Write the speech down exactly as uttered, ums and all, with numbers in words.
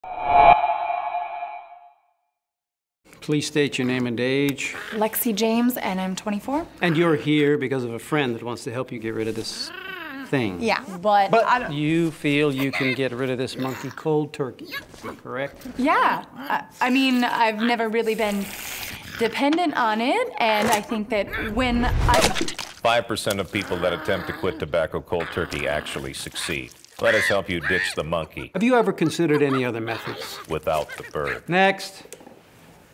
Please state your name and age. Lexi James, and I'm twenty-four. And you're here because of a friend that wants to help you get rid of this thing. Yeah, but, But I don't... you feel you can get rid of this monkey cold turkey, correct? Yeah, I, I mean, I've never really been dependent on it, and I think that when I... five percent of people that attempt to quit tobacco cold turkey actually succeed. Let us help you ditch the monkey Have you ever considered any other methods? without the bird. Next.